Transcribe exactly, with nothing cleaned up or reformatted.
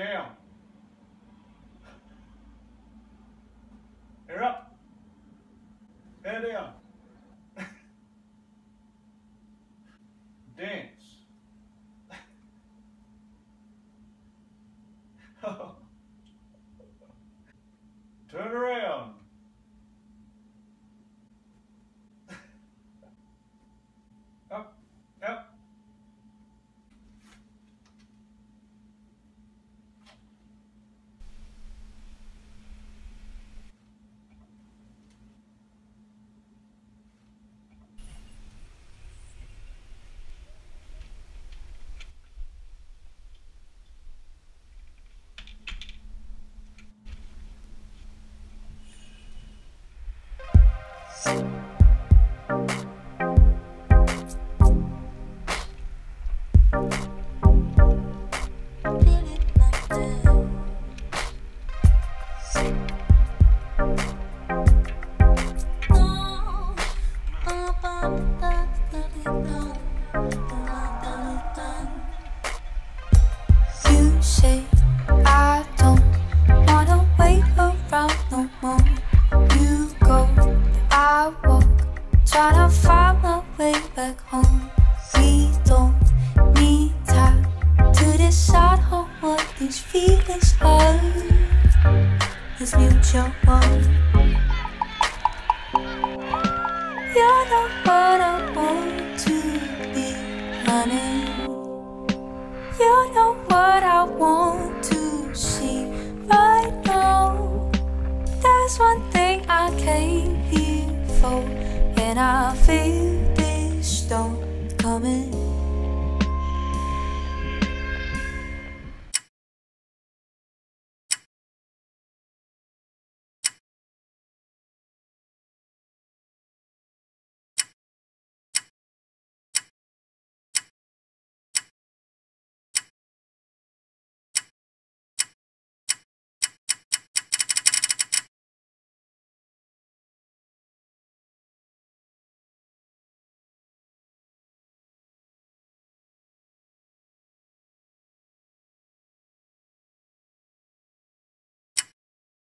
down. Hair up. Head down. Dance. Turn around. Up, up. You say I don't wanna wait around no more. You go, I walk, trying to find my way back home. We don't need time to decide on what these feelings are. It's mutual. You're not what I want to be, honey. You know what I want to see right now. There's one thing I came here for, and I feel this storm coming.